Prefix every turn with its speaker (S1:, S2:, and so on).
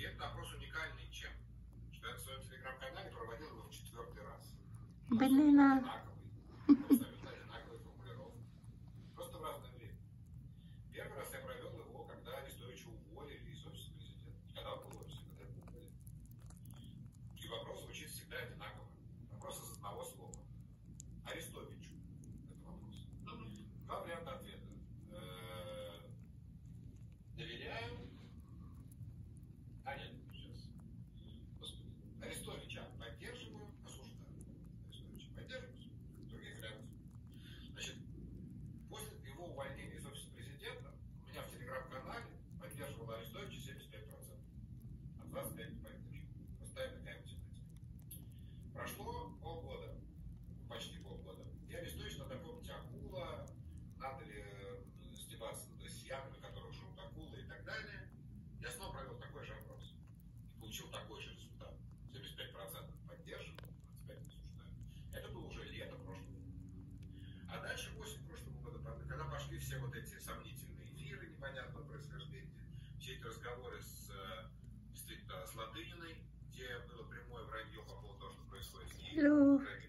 S1: этот опрос уникальный чем? Что я на своем телеграм-канале проводил его в 4-й раз.
S2: Блин,
S1: Абсолютно одинаковые формулировки. Просто в разное время. Первый раз я провел его, когда Арестовича уволили из офиса президента. Когда он был в офисе, когда его уволили. И вопрос звучит всегда одинаково. Вопрос из одного слова. Арестовичу. Это вопрос. Два варианта ответа. Доверяю. А нет, сейчас. Господи. Арестовича поддерживаю, осуждаю. Арестовича поддерживаю, других вариантов. Значит, после его увольнения из офиса президента у меня в телеграм-канале поддерживал Арестовича 75%. А 25% не поддерживал. Просто такая математика. Прошло полгода, почти полгода. И Арестович надо помнить акула, надо ли стебаться над россиянами, которых жрут акулы и так далее. Я снова провел такой же опрос. И получил такой же результат. 75% поддерживал, 25% осуждаю. Это было уже лето прошлого года. А дальше осень прошлого года, когда пошли все вот эти сомнительные эфиры непонятного происхождения, все эти разговоры действительно с Латыниной, где было прямое вранье по поводу того, что происходит с ней,